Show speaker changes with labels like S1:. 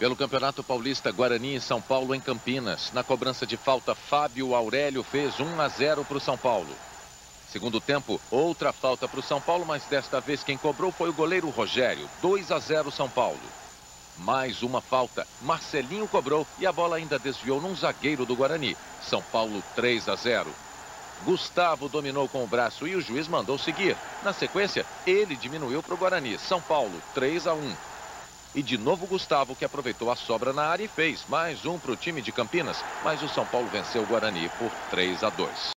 S1: Pelo Campeonato Paulista, Guarani e São Paulo em Campinas. Na cobrança de falta, Fábio Aurélio fez 1-0 para o São Paulo. Segundo tempo, outra falta para o São Paulo, mas desta vez quem cobrou foi o goleiro Rogério. 2-0 São Paulo. Mais uma falta, Marcelinho cobrou e a bola ainda desviou num zagueiro do Guarani. São Paulo 3-0. Gustavo dominou com o braço e o juiz mandou seguir. Na sequência, ele diminuiu para o Guarani. São Paulo 3-1. E de novo Gustavo, que aproveitou a sobra na área e fez mais um para o time de Campinas. Mas o São Paulo venceu o Guarani por 3-2.